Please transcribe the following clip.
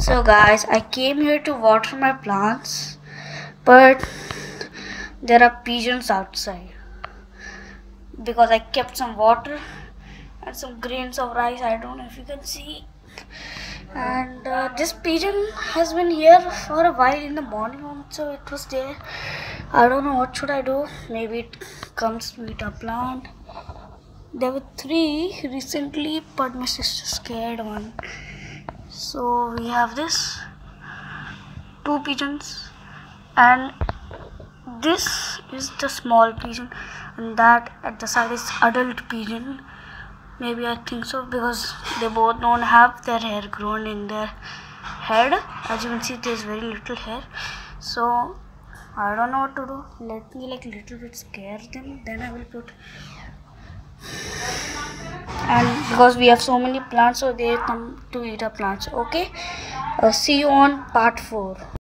So guys, I came here to water my plants, but there are pigeons outside because I kept some water and some grains of rice. I don't know if you can see. And this pigeon has been here for a while. In the morning also it was there. I don't know what should I do. Maybe it comes to eat a plant. There were 3 recently, but my sister scared one. So we have this 2 pigeons, and this is the small pigeon, and that at the side is adult pigeon. Maybe I think so, because they both don't have their hair grown in their head. As you can see, there's very little hair. So I don't know what to do. Let me like little bit scare them, then I will put. And because we have so many plants, so they come to eat our plants. Okay, see you on part 4.